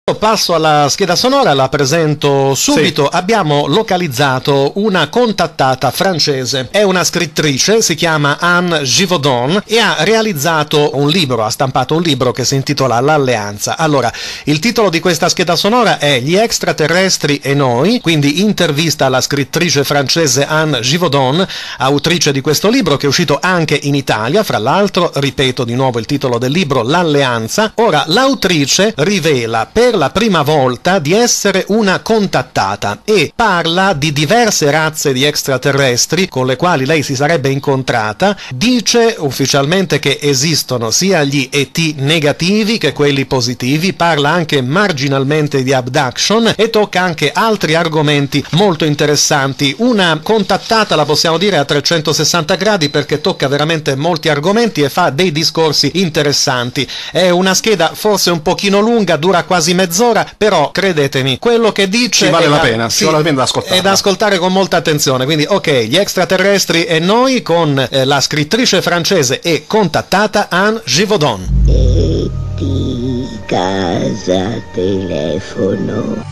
Passo alla scheda sonora, la presento subito. Sì. Abbiamo localizzato una contattata francese, è una scrittrice, si chiama Anne Givaudan e ha realizzato un libro, ha stampato un libro che si intitola L'Alleanza. Allora, il titolo di questa scheda sonora è Gli extraterrestri e noi, quindi intervista alla scrittrice francese Anne Givaudan, autrice di questo libro che è uscito anche in Italia, fra l'altro, ripeto di nuovo il titolo del libro, L'Alleanza. Ora, l'autrice rivela per la prima volta di essere una contattata e parla di diverse razze di extraterrestri con le quali lei si sarebbe incontrata. Dice ufficialmente che esistono sia gli ET negativi che quelli positivi, parla anche marginalmente di abduction e tocca anche altri argomenti molto interessanti. Una contattata, la possiamo dire, a 360 gradi perché tocca veramente molti argomenti e fa dei discorsi interessanti. È una scheda forse un pochino lunga, dura quasi mezz'ora, però credetemi, quello che dice ci vale la pena, ci vale la pena da ascoltare. È da ascoltare con molta attenzione. Quindi ok, gli extraterrestri e noi con la scrittrice francese e contattata Anne Givaudan. E.T. casa telefono.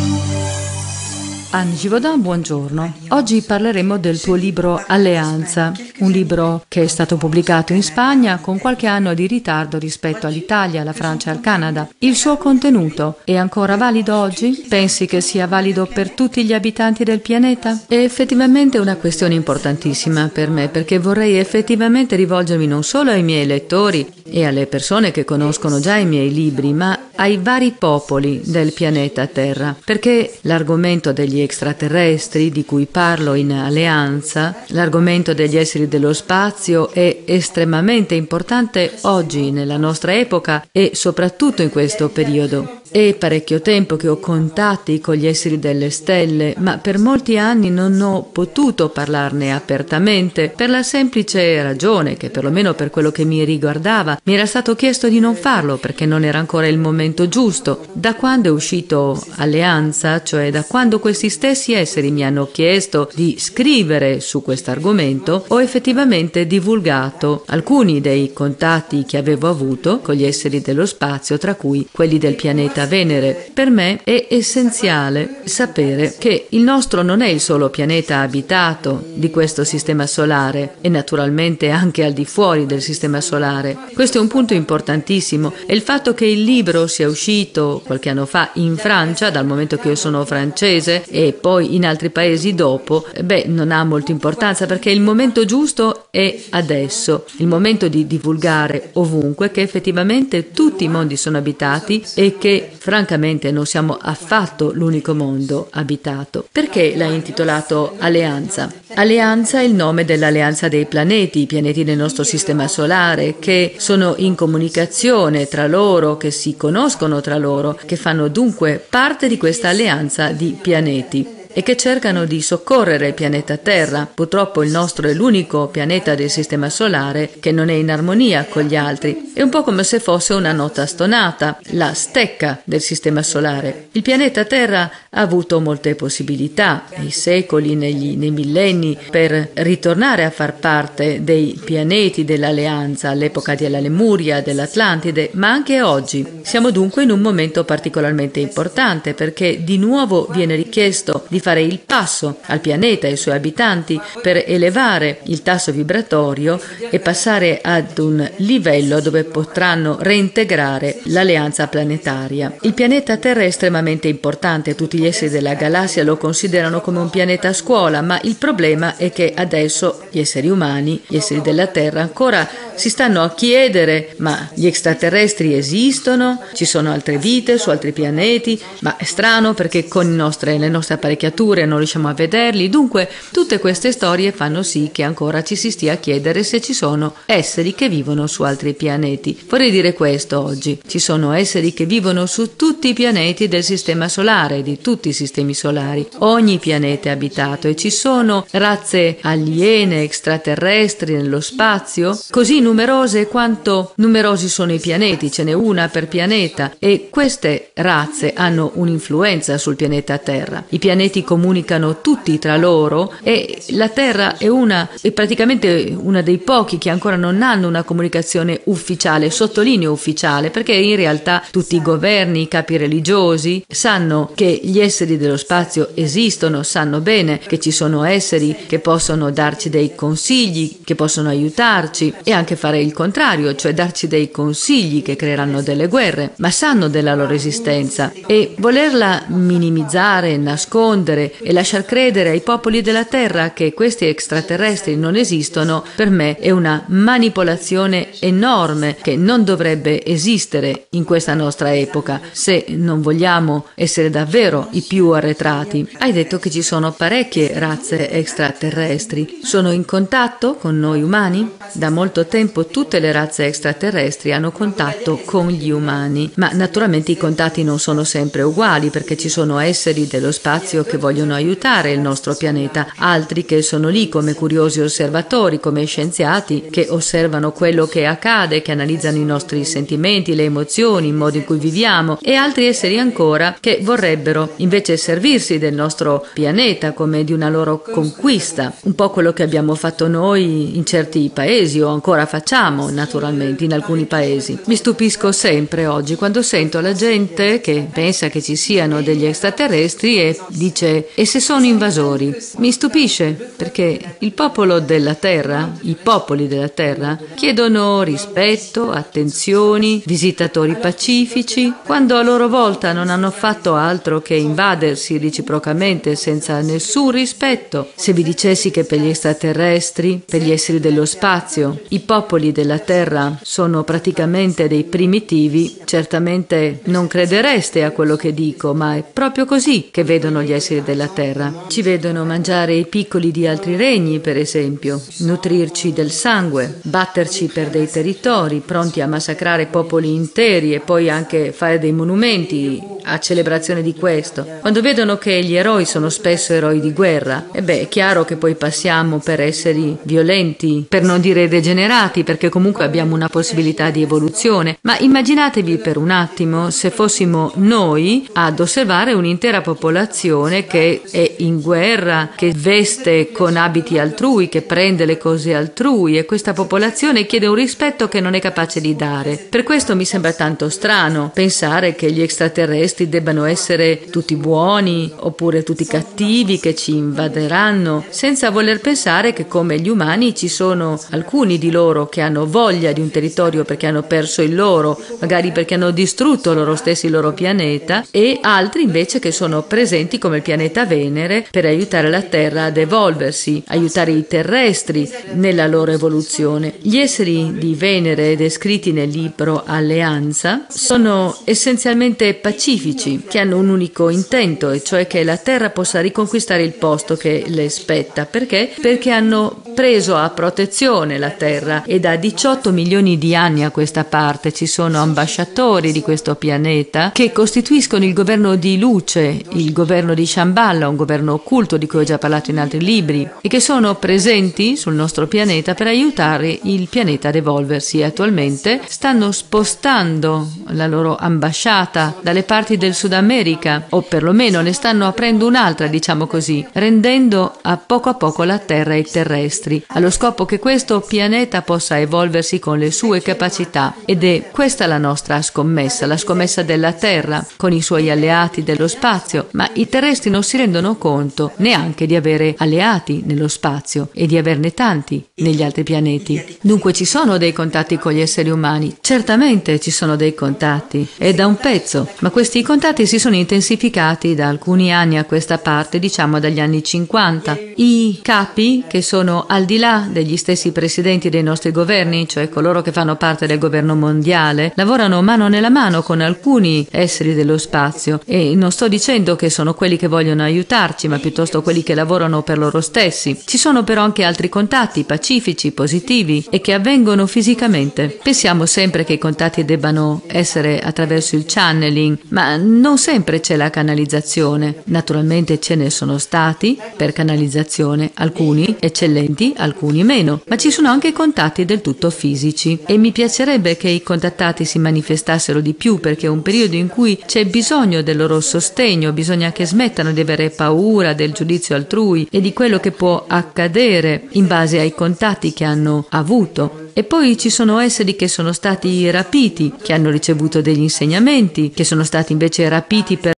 Anne Givaudan, buongiorno. Oggi parleremo del tuo libro Alleanza, un libro che è stato pubblicato in Spagna con qualche anno di ritardo rispetto all'Italia, alla Francia e al Canada. Il suo contenuto è ancora valido oggi? Pensi che sia valido per tutti gli abitanti del pianeta? È effettivamente una questione importantissima per me, perché vorrei effettivamente rivolgermi non solo ai miei lettori e alle persone che conoscono già i miei libri, ma ai vari popoli del pianeta Terra, perché l'argomento degli extraterrestri di cui parlo in Alleanza, l'argomento degli esseri dello spazio è estremamente importante oggi nella nostra epoca e soprattutto in questo periodo. È parecchio tempo che ho contatti con gli esseri delle stelle, ma per molti anni non ho potuto parlarne apertamente per la semplice ragione che, perlomeno per quello che mi riguardava, mi era stato chiesto di non farlo perché non era ancora il momento giusto. Da quando è uscito Alleanza, cioè da quando questi stessi esseri mi hanno chiesto di scrivere su questo argomento, ho effettivamente divulgato alcuni dei contatti che avevo avuto con gli esseri dello spazio, tra cui quelli del pianeta Venere. Per me è essenziale sapere che il nostro non è il solo pianeta abitato di questo sistema solare e naturalmente anche al di fuori del sistema solare. Questo è un punto importantissimo e il fatto che il libro sia uscito qualche anno fa in Francia, dal momento che io sono francese, e poi in altri paesi dopo, non ha molta importanza perché il momento giusto è adesso, il momento di divulgare ovunque che effettivamente tutti i mondi sono abitati e che francamente non siamo affatto l'unico mondo abitato. Perché l'ha intitolato Alleanza? Alleanza è il nome dell'alleanza dei pianeti, i pianeti del nostro sistema solare, che sono in comunicazione tra loro, che si conoscono tra loro, che fanno dunque parte di questa alleanza di pianeti e che cercano di soccorrere il pianeta Terra. Purtroppo il nostro è l'unico pianeta del sistema solare che non è in armonia con gli altri. È un po' come se fosse una nota stonata, la stecca del sistema solare. Il pianeta Terra ha avuto molte possibilità nei secoli, nei millenni, per ritornare a far parte dei pianeti dell'Alleanza all'epoca della Lemuria, dell'Atlantide, ma anche oggi. Siamo dunque in un momento particolarmente importante perché di nuovo viene richiesto di fare il passo al pianeta e ai suoi abitanti per elevare il tasso vibratorio e passare ad un livello dove potranno reintegrare l'alleanza planetaria. Il pianeta Terra è estremamente importante, tutti gli esseri della galassia lo considerano come un pianeta a scuola, ma il problema è che adesso gli esseri umani, gli esseri della Terra ancora si stanno a chiedere: ma gli extraterrestri esistono? Ci sono altre vite su altri pianeti? Ma è strano perché con le nostre apparecchiature non riusciamo a vederli. Dunque tutte queste storie fanno sì che ancora ci si stia a chiedere se ci sono esseri che vivono su altri pianeti. Vorrei dire questo oggi: ci sono esseri che vivono su tutti i pianeti del sistema solare, di tutti i sistemi solari. Ogni pianeta è abitato e ci sono razze aliene, extraterrestri nello spazio, così numerose quanto numerosi sono i pianeti, ce n'è una per pianeta, e queste razze hanno un'influenza sul pianeta Terra. I pianeti pianeti comunicano tutti tra loro e la Terra è praticamente una dei pochi che ancora non hanno una comunicazione ufficiale, sottolineo ufficiale, perché in realtà tutti i governi, i capi religiosi sanno che gli esseri dello spazio esistono, sanno bene che ci sono esseri che possono darci dei consigli, che possono aiutarci e anche fare il contrario, cioè darci dei consigli che creeranno delle guerre, ma sanno della loro esistenza e volerla minimizzare, nascondere e lasciar credere ai popoli della Terra che questi extraterrestri non esistono, per me è una manipolazione enorme che non dovrebbe esistere in questa nostra epoca se non vogliamo essere davvero i più arretrati. Hai detto che ci sono parecchie razze extraterrestri. Sono in contatto con noi umani? Da molto tempo tutte le razze extraterrestri hanno contatto con gli umani, ma naturalmente i contatti non sono sempre uguali perché ci sono esseri dello spazio che vogliono aiutare il nostro pianeta, altri che sono lì come curiosi osservatori, come scienziati che osservano quello che accade, che analizzano i nostri sentimenti, le emozioni, il modo in cui viviamo, e altri esseri ancora che vorrebbero invece servirsi del nostro pianeta come di una loro conquista, un po' quello che abbiamo fatto noi in certi paesi o ancora facciamo naturalmente in alcuni paesi. Mi stupisco sempre oggi quando sento la gente che pensa che ci siano degli extraterrestri e dice: e se sono invasori? Mi stupisce perché il popolo della Terra, i popoli della Terra chiedono rispetto, attenzioni, visitatori pacifici, quando a loro volta non hanno fatto altro che invadersi reciprocamente senza nessun rispetto. Se vi dicessi che per gli extraterrestri, per gli esseri dello spazio, i popoli della Terra sono praticamente dei primitivi, certamente non credereste a quello che dico, ma è proprio così che vedono gli esseri della Terra. Ci vedono mangiare i piccoli di altri regni, per esempio, nutrirci del sangue, batterci per dei territori, pronti a massacrare popoli interi e poi anche fare dei monumenti a celebrazione di questo. Quando vedono che gli eroi sono spesso eroi di guerra, è chiaro che poi passiamo per esseri violenti, per non dire degenerati, perché comunque abbiamo una possibilità di evoluzione. Ma immaginatevi per un attimo se fossimo noi ad osservare un'intera popolazione che è in guerra, che veste con abiti altrui, che prende le cose altrui, e questa popolazione chiede un rispetto che non è capace di dare. Per questo mi sembra tanto strano pensare che gli extraterrestri debbano essere tutti buoni oppure tutti cattivi che ci invaderanno, senza voler pensare che come gli umani ci sono alcuni di loro che hanno voglia di un territorio perché hanno perso il loro, magari perché hanno distrutto loro stessi il loro pianeta, e altri invece che sono presenti come il pianeta Venere per aiutare la Terra ad evolversi, aiutare i terrestri nella loro evoluzione. Gli esseri di Venere descritti nel libro Alleanza sono essenzialmente pacifici, che hanno un unico intento, e cioè che la Terra possa riconquistare il posto che le spetta. Perché? Perché hanno preso a protezione la Terra, e da 18 milioni di anni a questa parte ci sono ambasciatori di questo pianeta che costituiscono il governo di luce, il governo di Shambhala, un governo occulto di cui ho già parlato in altri libri, e che sono presenti sul nostro pianeta per aiutare il pianeta ad evolversi, e attualmente stanno spostando la loro ambasciata dalle parti del Sud America, o perlomeno ne stanno aprendo un'altra, diciamo così, rendendo a poco la Terra e i terrestri, allo scopo che questo pianeta possa evolversi con le sue capacità. Ed è questa la nostra scommessa, la scommessa della Terra con i suoi alleati dello spazio, ma i terrestri non si rendono conto neanche di avere alleati nello spazio e di averne tanti negli altri pianeti. Dunque ci sono dei contatti con gli esseri umani, certamente ci sono dei contatti, e da un pezzo, ma questi contatti si sono intensificati da alcuni anni a questa parte, diciamo dagli anni 50. I capi che sono al di là degli stessi presidenti dei nostri governi, cioè coloro che fanno parte del governo mondiale, lavorano mano nella mano con alcuni esseri dello spazio, e non sto dicendo che sono quelli che vogliono aiutarci, ma piuttosto quelli che lavorano per loro stessi. Ci sono però anche altri contatti pacifici, positivi, e che avvengono fisicamente. Pensiamo sempre che i contatti debbano essere attraverso il channeling, ma non sempre c'è la canalizzazione. Naturalmente ce ne sono stati per canalizzazione, alcuni eccellenti, alcuni meno, ma ci sono anche contatti del tutto fisici e mi piacerebbe che i contattati si manifestassero di più, perché è un periodo in cui c'è bisogno del loro sostegno, bisogna che smettano di avere paura del giudizio altrui e di quello che può accadere in base ai contatti che hanno avuto. E poi ci sono esseri che sono stati rapiti, che hanno ricevuto degli insegnamenti, che sono stati invece rapiti per